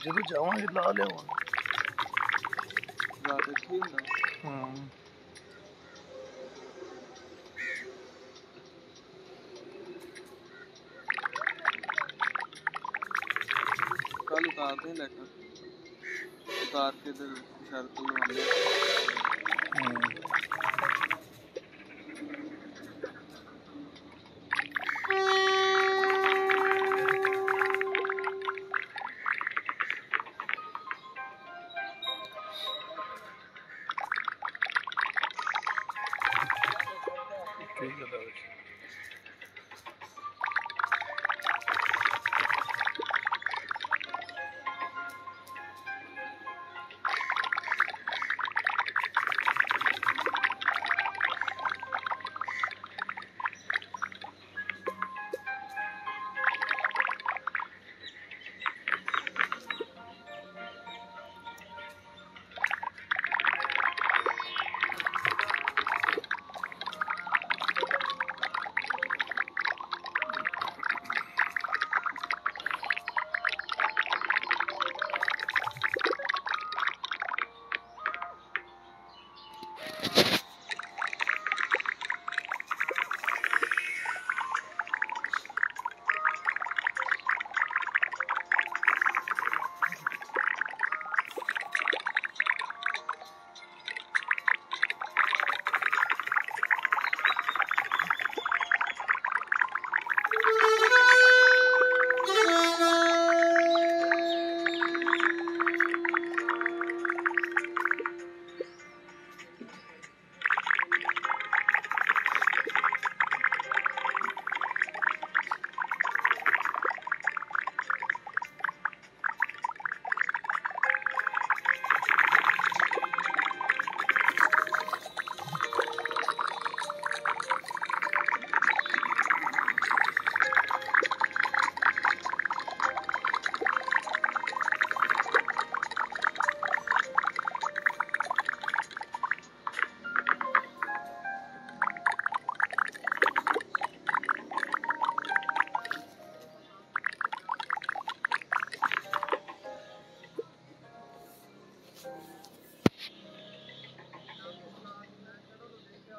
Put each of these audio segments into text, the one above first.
ਜਦੋਂ ਜਾਵਾਂਗੇ ਲਾ ਲਿਆਵਾਂਗੇ। ਰਾਤ ਇੱਥੇ ਹੀ ਹੁੰਦਾ। ਹਾਂ ਕੱਲ ਉਤਾਰਦੇ हैं लाइट उतार के इधर शर्त लवाने ठीक है।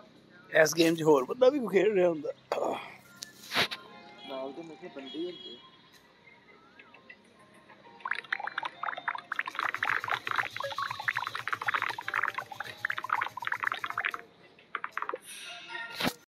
इस गेम च होर बंदा भी खेल रहा होंदा। ਨਾਲ ਦੇ ਮੇਰੇ ਬੰਦੇ ਹੁੰਦੇ